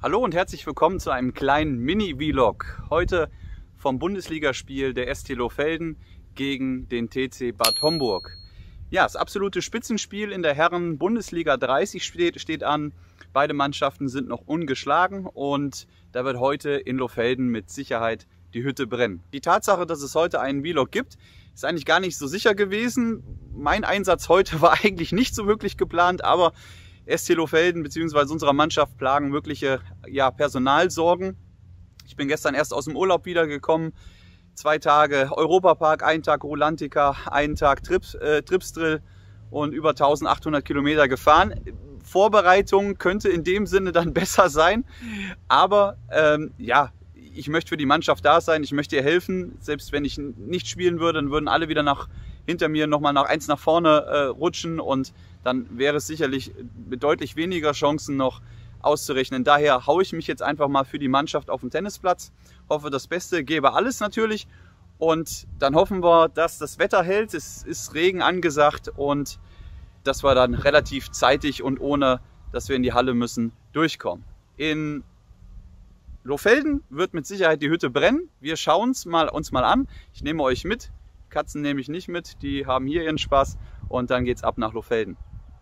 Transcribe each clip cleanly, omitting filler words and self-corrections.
Hallo und herzlich willkommen zu einem kleinen Mini-Vlog. Heute vom Bundesligaspiel der ST Lohfelden gegen den TC Bad Homburg. Ja, das absolute Spitzenspiel in der Herren-Bundesliga 30 steht an. Beide Mannschaften sind noch ungeschlagen und da wird heute in Lohfelden mit Sicherheit die Hütte brennen. Die Tatsache, dass es heute einen Vlog gibt, ist eigentlich gar nicht so sicher gewesen. Mein Einsatz heute war eigentlich nicht so wirklich geplant, aber ST Lohfelden bzw. unserer Mannschaft plagen wirkliche Personalsorgen. Ich bin gestern erst aus dem Urlaub wiedergekommen. 2 Tage Europapark, 1 Tag Rulantica, 1 Tag Tripsdrill und über 1800 Kilometer gefahren. Vorbereitung könnte in dem Sinne dann besser sein, aber ich möchte für die Mannschaft da sein, ich möchte ihr helfen. Selbst wenn ich nicht spielen würde, dann würden alle wieder hinter mir nochmal eins nach vorne rutschen und dann wäre es sicherlich mit deutlich weniger Chancen noch auszurechnen. Daher haue ich mich jetzt einfach mal für die Mannschaft auf den Tennisplatz, hoffe das Beste, gebe alles natürlich und dann hoffen wir, dass das Wetter hält. Es ist Regen angesagt und dass wir dann relativ zeitig und ohne, dass wir in die Halle müssen, durchkommen. In Lohfelden wird mit Sicherheit die Hütte brennen. Wir schauen uns mal an. Ich nehme euch mit. Katzen nehme ich nicht mit, die haben hier ihren Spaß und dann geht's ab nach Lohfelden.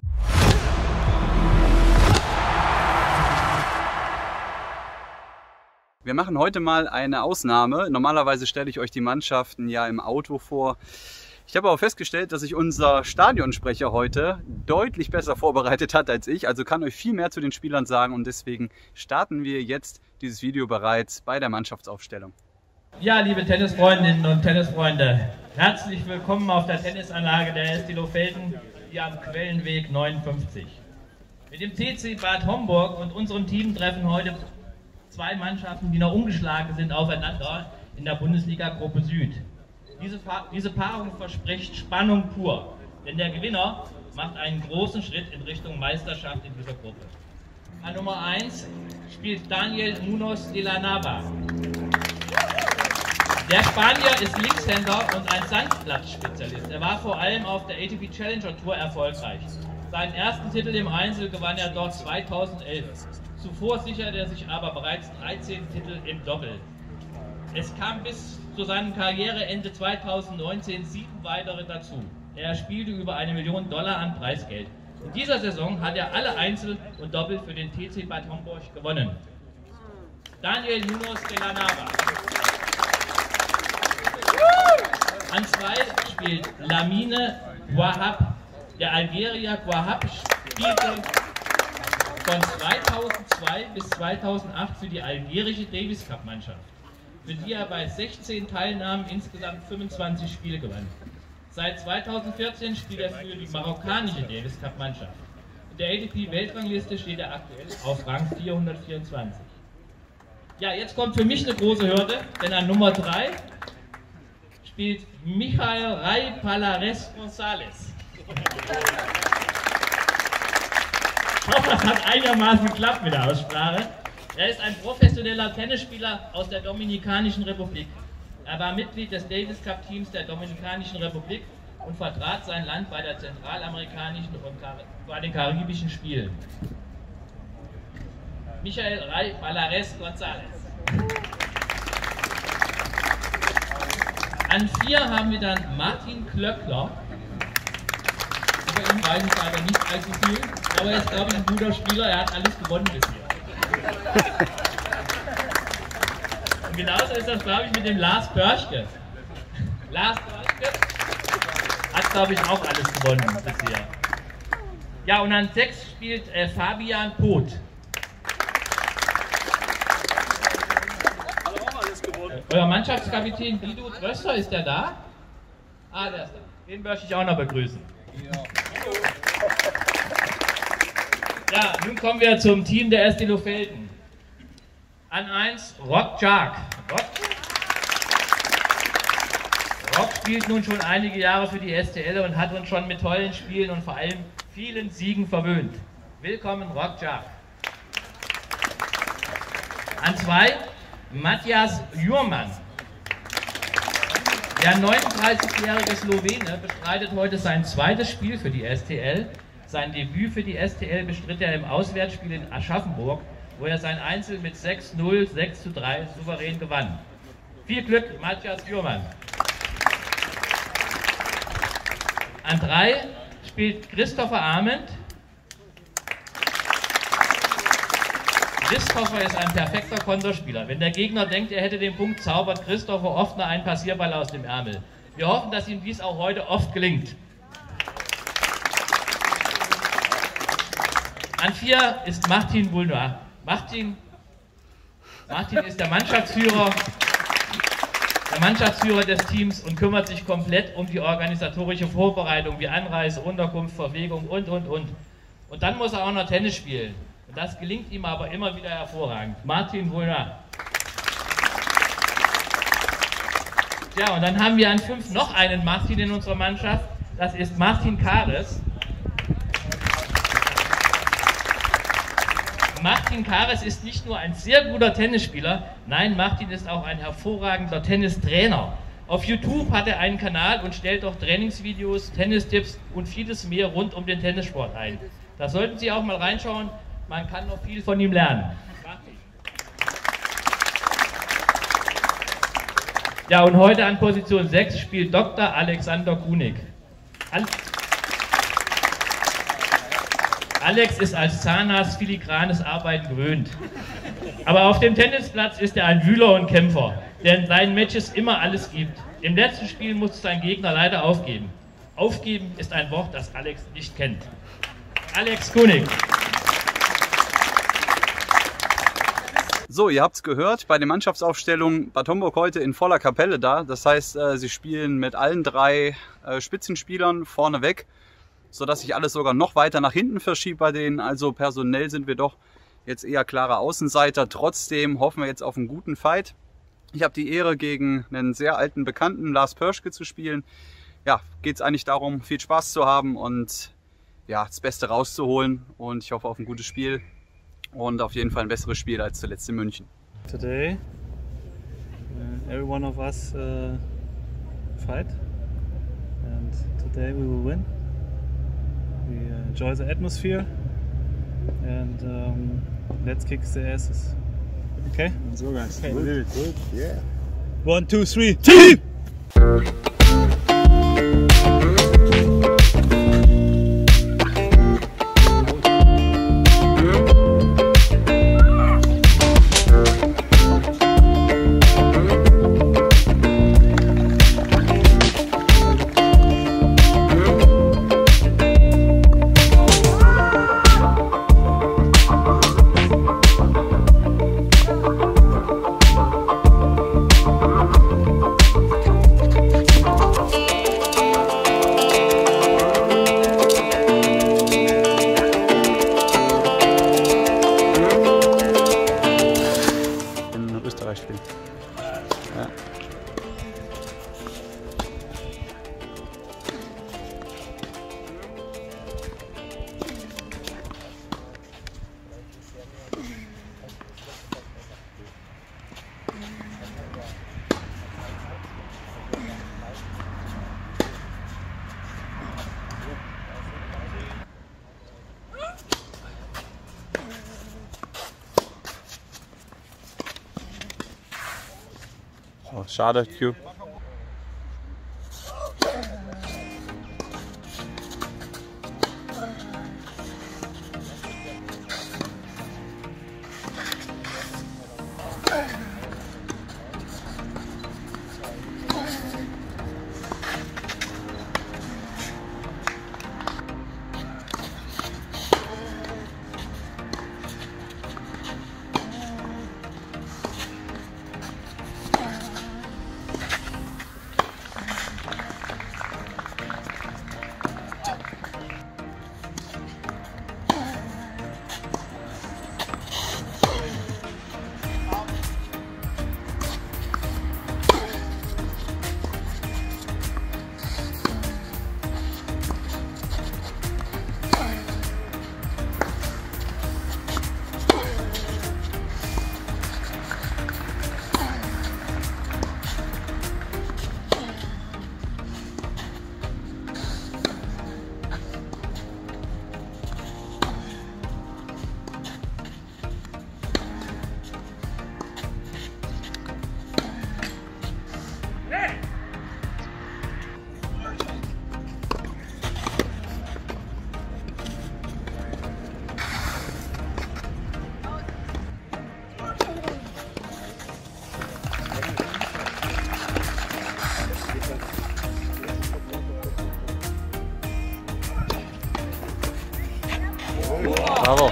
Wir machen heute mal eine Ausnahme. Normalerweise stelle ich euch die Mannschaften ja im Auto vor. Ich habe aber festgestellt, dass sich unser Stadionsprecher heute deutlich besser vorbereitet hat als ich, also kann euch viel mehr zu den Spielern sagen und deswegen starten wir jetzt dieses Video bereits bei der Mannschaftsaufstellung. Ja, liebe Tennisfreundinnen und Tennisfreunde, herzlich willkommen auf der Tennisanlage der ST Lohfelden hier am Quellenweg 59. Mit dem TC Bad Homburg und unserem Team treffen heute 2 Mannschaften, die noch ungeschlagen sind, aufeinander in der Bundesliga Gruppe Süd. Diese Paarung verspricht Spannung pur, denn der Gewinner macht einen großen Schritt in Richtung Meisterschaft in dieser Gruppe. An Nummer 1 spielt Daniel Munoz de la Nava. Der Spanier ist Linkshänder und ein Sandplatzspezialist. Er war vor allem auf der ATP Challenger Tour erfolgreich. Seinen ersten Titel im Einzel gewann er dort 2011. Zuvor sicherte er sich aber bereits 13 Titel im Doppel. Es kam bis zu seinem Karriereende 2019 7 weitere dazu. Er spielte über $1 Million an Preisgeld. In dieser Saison hat er alle Einzel und Doppel für den TC Bad Homburg gewonnen. Daniel Munoz de la Nava. An 2 spielt Lamine Guahab. Der Algerier Guahab spielte von 2002 bis 2008 für die algerische Davis Cup Mannschaft, für die er bei 16 Teilnahmen insgesamt 25 Spiele gewann. Seit 2014 spielt er für die marokkanische Davis Cup Mannschaft. In der ATP-Weltrangliste steht er aktuell auf Rang 424. Ja, jetzt kommt für mich eine große Hürde, denn an Nummer 3 spielt Michael Ray Palares González. Ich hoffe, das hat einigermaßen geklappt mit der Aussprache. Er ist ein professioneller Tennisspieler aus der Dominikanischen Republik. Er war Mitglied des Davis Cup Teams der Dominikanischen Republik und vertrat sein Land bei der zentralamerikanischen und bei den karibischen Spielen. Michael Ray Palares González. An 4 haben wir dann Martin Klöckler. Über ihn weiß ich leider nicht allzu viel, aber er ist, glaube ich, ein guter Spieler. Er hat alles gewonnen bisher. Und genauso ist das, glaube ich, mit dem Lars Börschke. Lars Börschke hat, glaube ich, auch alles gewonnen bisher. Ja, und an 6 spielt Fabian Poth. Euer Mannschaftskapitän Guido Tröster, ist der da? Ah, der ist da. Den möchte ich auch noch begrüßen. Ja, nun kommen wir zum Team der ST Lohfelden. An 1 Rock Jark. Rock spielt nun schon einige Jahre für die STL und hat uns schon mit tollen Spielen und vor allem vielen Siegen verwöhnt. Willkommen, Rock Jark. An 2 Matthias Jurman. Der 39-jährige Slowene bestreitet heute sein zweites Spiel für die STL. Sein Debüt für die STL bestritt er im Auswärtsspiel in Aschaffenburg wo er sein Einzel mit 6-0, 6:3 souverän gewann. Viel Glück, Matthias Jürmann. An 3 spielt Christopher Arment. Christopher ist ein perfekter Konterspieler. Wenn der Gegner denkt, er hätte den Punkt, zaubert Christopher oft noch einen Passierball aus dem Ärmel. Wir hoffen, dass ihm dies auch heute oft gelingt. An 4 ist Martin Wulnois. Martin ist der Mannschaftsführer des Teams und kümmert sich komplett um die organisatorische Vorbereitung wie Anreise, Unterkunft, Verpflegung und. Und dann muss er auch noch Tennis spielen. Und das gelingt ihm aber immer wieder hervorragend. Martin Wulnois. Ja, und dann haben wir an 5 noch einen Martin in unserer Mannschaft. Das ist Martin Kares. Martin Kares ist nicht nur ein sehr guter Tennisspieler, nein, Martin ist auch ein hervorragender Tennistrainer. Auf YouTube hat er einen Kanal und stellt auch Trainingsvideos, Tennistipps und vieles mehr rund um den Tennissport ein. Da sollten Sie auch mal reinschauen, man kann noch viel von ihm lernen. Ja, und heute an Position 6 spielt Dr. Alexander Kunig. Alex ist als Zahnarzt filigranes Arbeiten gewöhnt. Aber auf dem Tennisplatz ist er ein Wühler und Kämpfer, der in seinen Matches immer alles gibt. Im letzten Spiel musste sein Gegner leider aufgeben. Aufgeben ist ein Wort, das Alex nicht kennt. Alex Kunig. So, ihr habt es gehört, bei der Mannschaftsaufstellung Bad Homburg heute in voller Kapelle da. Das heißt, sie spielen mit allen 3 Spitzenspielern vorneweg, sodass sich alles sogar noch weiter nach hinten verschiebt bei denen. Also personell sind wir doch jetzt eher klare Außenseiter. Trotzdem hoffen wir jetzt auf einen guten Fight. Ich habe die Ehre, gegen einen sehr alten Bekannten, Lars Pörschke, zu spielen. Ja, geht es eigentlich darum, viel Spaß zu haben und ja, das Beste rauszuholen. Und ich hoffe auf ein gutes Spiel und auf jeden Fall ein besseres Spiel als zuletzt in München. Today, every one of us fight, and today we will win. We enjoy the atmosphere and let's kick the asses. Okay? So guys. Okay. Good. Yeah. 1, 2, 3, team! Spielen. Ja. Oh, schade, Q. Bravo.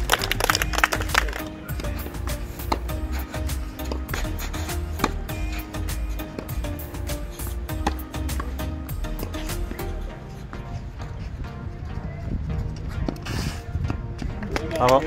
Bravo.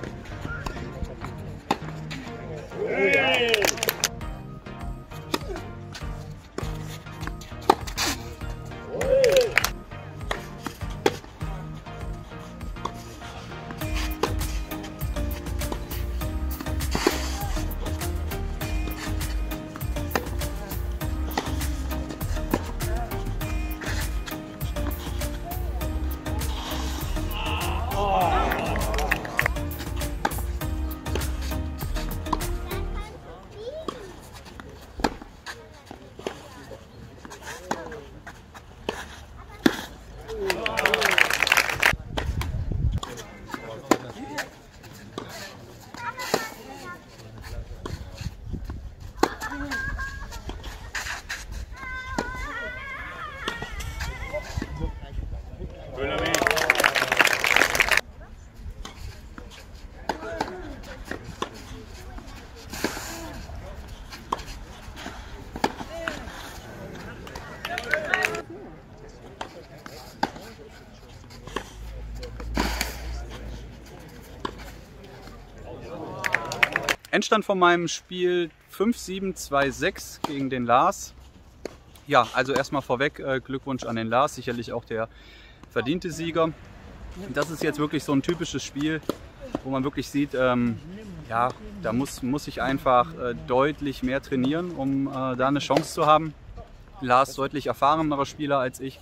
Endstand von meinem Spiel 5-7, 2-6 gegen den Lars. Ja, also erstmal vorweg Glückwunsch an den Lars, sicherlich auch der verdiente Sieger. Das ist jetzt wirklich so ein typisches Spiel, wo man wirklich sieht, ja, da muss ich einfach deutlich mehr trainieren, um da eine Chance zu haben. Lars deutlich erfahrenerer Spieler als ich.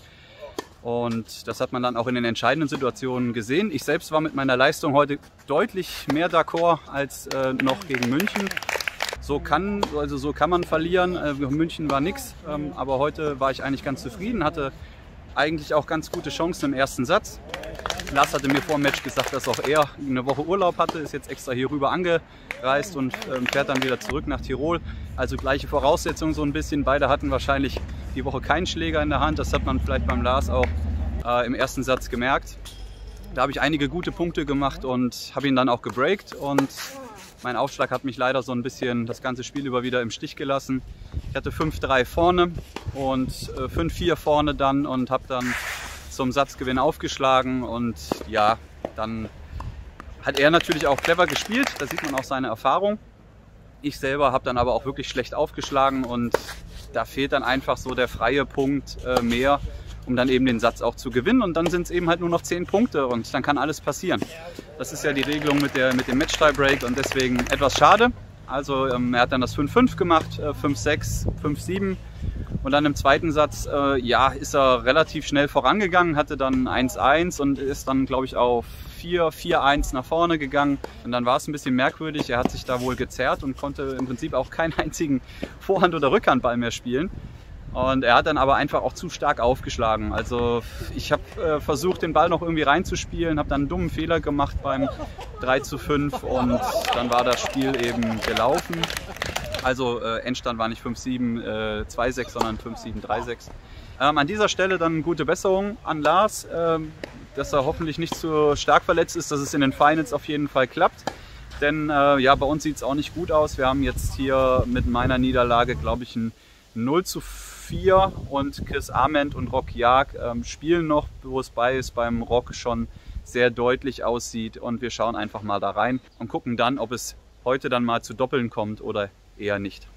Und das hat man dann auch in den entscheidenden Situationen gesehen. Ich selbst war mit meiner Leistung heute deutlich mehr d'accord als noch gegen München. So kann man verlieren. München war nix, aber heute war ich eigentlich ganz zufrieden, hatte eigentlich auch ganz gute Chancen im ersten Satz. Lars hatte mir vor dem Match gesagt, dass auch er eine Woche Urlaub hatte, ist jetzt extra hier rüber angereist und fährt dann wieder zurück nach Tirol. Also gleiche Voraussetzungen so ein bisschen. Beide hatten wahrscheinlich die Woche keinen Schläger in der Hand. Das hat man vielleicht beim Lars auch im ersten Satz gemerkt. Da habe ich einige gute Punkte gemacht und habe ihn dann auch gebreakt. Und mein Aufschlag hat mich leider so ein bisschen das ganze Spiel über wieder im Stich gelassen. Ich hatte 5-3 vorne und 5-4 vorne dann und habe dann zum Satzgewinn aufgeschlagen. Und ja, dann hat er natürlich auch clever gespielt. Da sieht man auch seine Erfahrung. Ich selber habe dann aber auch wirklich schlecht aufgeschlagen und da fehlt dann einfach so der freie Punkt mehr, um dann eben den Satz auch zu gewinnen. Und dann sind es eben halt nur noch 10 Punkte und dann kann alles passieren. Das ist ja die Regelung mit dem Match-Tie-Break und deswegen etwas schade. Also er hat dann das 5-5 gemacht, 5-6, 5-7 und dann im zweiten Satz ja, ist er relativ schnell vorangegangen, hatte dann 1-1 und ist dann, glaube ich, auf 4-4-1 nach vorne gegangen. Und dann war es ein bisschen merkwürdig, er hat sich da wohl gezerrt und konnte im Prinzip auch keinen einzigen Vorhand- oder Rückhandball mehr spielen. Und er hat dann aber einfach auch zu stark aufgeschlagen. Also ich habe versucht, den Ball noch irgendwie reinzuspielen, habe dann einen dummen Fehler gemacht beim 3:5 und dann war das Spiel eben gelaufen. Also Endstand war nicht 5-7, 2-6, sondern 5-7, 3-6. An dieser Stelle dann gute Besserung an Lars, dass er hoffentlich nicht zu stark verletzt ist, dass es in den Finals auf jeden Fall klappt. Denn ja, bei uns sieht es auch nicht gut aus. Wir haben jetzt hier mit meiner Niederlage, glaube ich, ein 0:4 und Chris Ament und Rock Jag spielen noch, wo es beim Rock schon sehr deutlich aussieht. Und wir schauen einfach mal da rein und gucken dann, ob es heute dann mal zu Doppeln kommt oder eher nicht.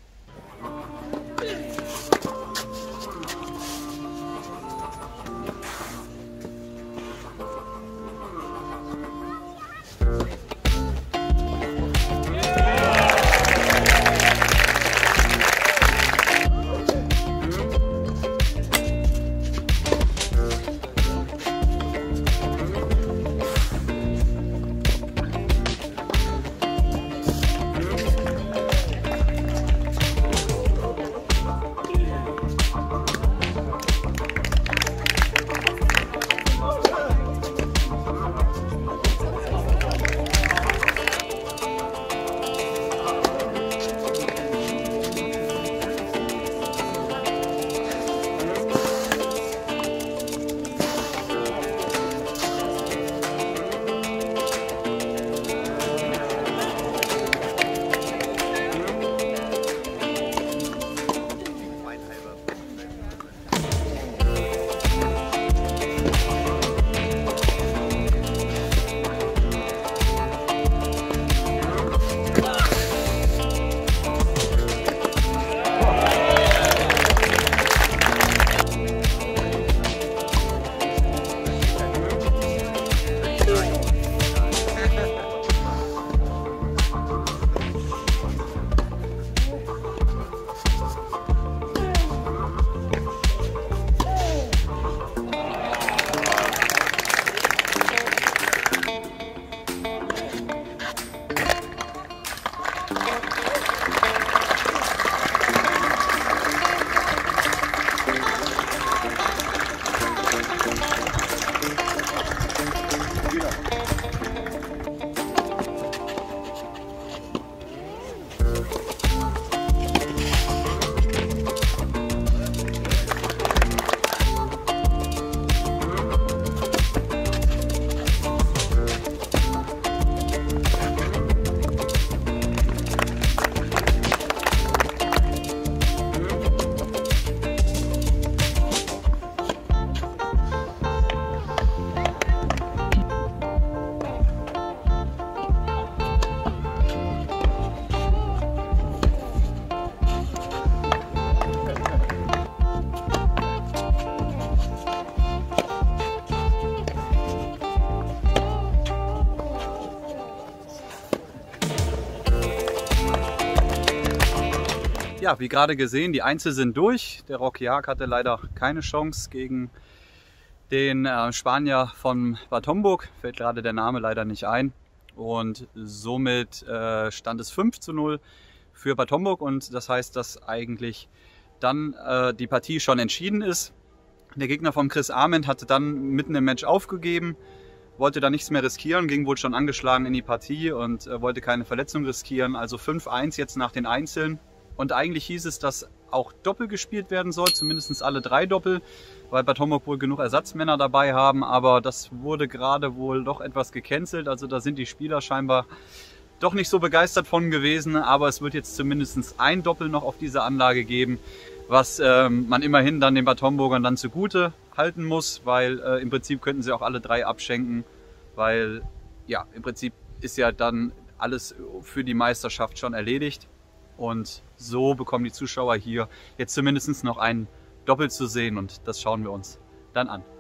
Ja, wie gerade gesehen, die Einzel sind durch. Der Rock Jark hatte leider keine Chance gegen den Spanier von Bad Homburg. Fällt gerade der Name leider nicht ein. Und somit stand es 5:0 für Bad Homburg. Und das heißt, dass eigentlich dann die Partie schon entschieden ist. Der Gegner von Chris Arment hatte dann mitten im Match aufgegeben, wollte da nichts mehr riskieren, ging wohl schon angeschlagen in die Partie und wollte keine Verletzung riskieren. Also 5:1 jetzt nach den Einzeln. Und eigentlich hieß es, dass auch Doppel gespielt werden soll, zumindest alle 3 Doppel, weil Bad Homburg wohl genug Ersatzmänner dabei haben. Aber das wurde gerade wohl doch etwas gecancelt. Also da sind die Spieler scheinbar doch nicht so begeistert von gewesen. Aber es wird jetzt zumindest ein Doppel noch auf dieser Anlage geben, was man immerhin dann den Bad Homburgern dann zugute halten muss, weil im Prinzip könnten sie auch alle 3 abschenken, weil ja, im Prinzip ist ja dann alles für die Meisterschaft schon erledigt. Und so bekommen die Zuschauer hier jetzt zumindest noch ein Doppel zu sehen und das schauen wir uns dann an.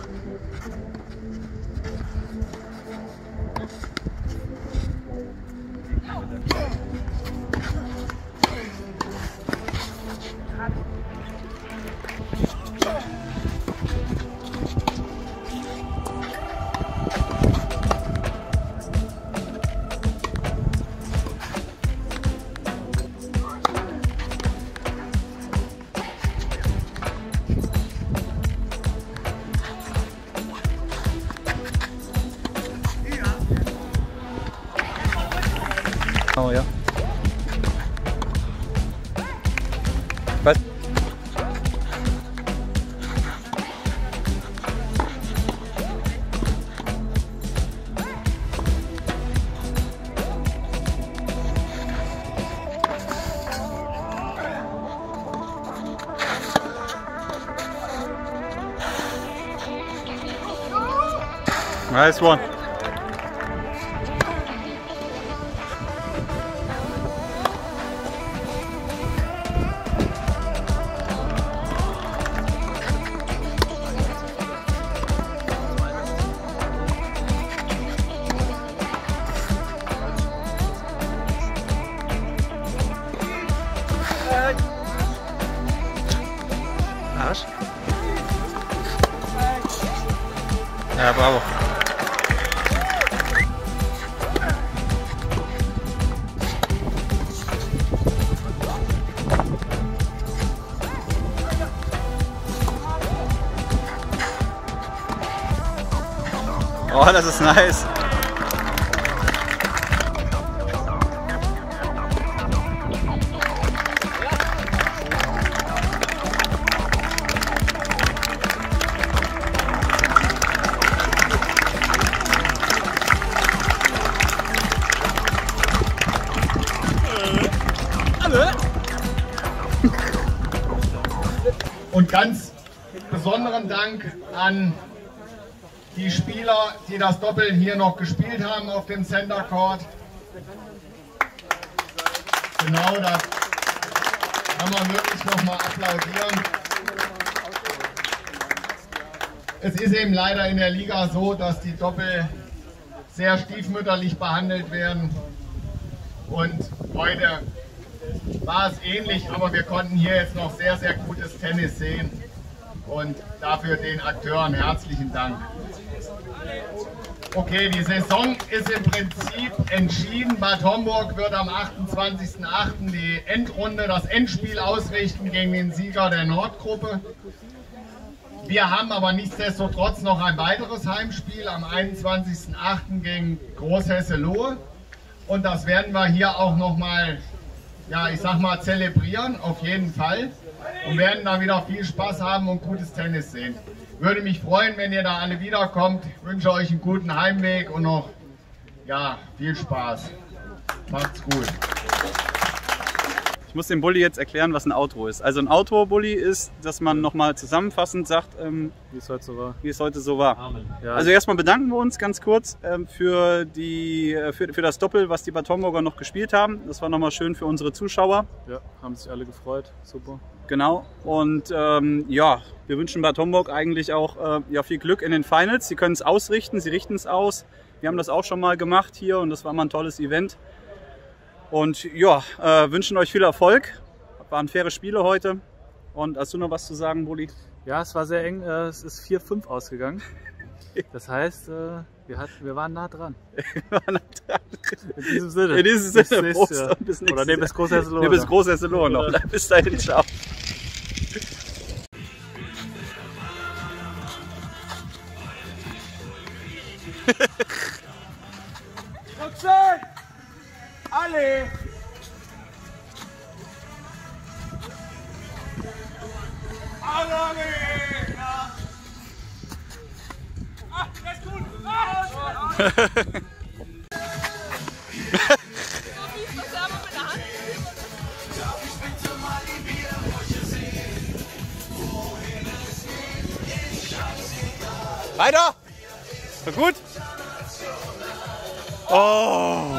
Oh ja. Was? Nice one. Arsch. Ja, bravo. Oh, das ist nice. Und ganz besonderen Dank an die Spieler, die das Doppel hier noch gespielt haben auf dem Center Court. Genau, das kann man wirklich nochmal applaudieren. Es ist eben leider in der Liga so, dass die Doppel sehr stiefmütterlich behandelt werden. Und heute war es ähnlich, aber wir konnten hier jetzt noch sehr, sehr gutes Tennis sehen. Und dafür den Akteuren herzlichen Dank. Okay, die Saison ist im Prinzip entschieden. Bad Homburg wird am 28.08. die Endrunde, das Endspiel ausrichten gegen den Sieger der Nordgruppe. Wir haben aber nichtsdestotrotz noch ein weiteres Heimspiel am 21.08. gegen Großhesse-Lohe. Und das werden wir hier auch nochmal, ja, ich sag mal, zelebrieren, auf jeden Fall. Und werden da wieder viel Spaß haben und gutes Tennis sehen. Würde mich freuen, wenn ihr da alle wiederkommt. Ich wünsche euch einen guten Heimweg und noch, ja, viel Spaß. Macht's gut. Ich muss dem Bulli jetzt erklären, was ein Outro ist. Also ein Outro-Bulli ist, dass man nochmal zusammenfassend sagt, Wie es heute so war. wie es heute so war. Amen. Ja, Also erstmal bedanken wir uns ganz kurz für das Doppel, was die Bad Homburger noch gespielt haben. Das war nochmal schön für unsere Zuschauer. ja, haben sich alle gefreut. Super. Genau. Und ja, wir wünschen Bad Homburg eigentlich auch ja, viel Glück in den Finals. Sie können es ausrichten, sie richten es aus. Wir haben das auch schon mal gemacht hier und das war mal ein tolles Event. Und ja, wünschen euch viel Erfolg. waren faire Spiele heute. Und hast du noch was zu sagen, Bulli? Ja, es war sehr eng. Es ist 4-5 ausgegangen. Das heißt, wir waren nah dran. In diesem Sinne. In diesem Sinne. Prost und bis nächstes Oder nee, bis Groß-Hesselohn. Nee, bis Groß-Hesselohn noch. Bis dahin, ciao. Alle! Arena! Ah, der ist gut! Weiter! So gut? Oh!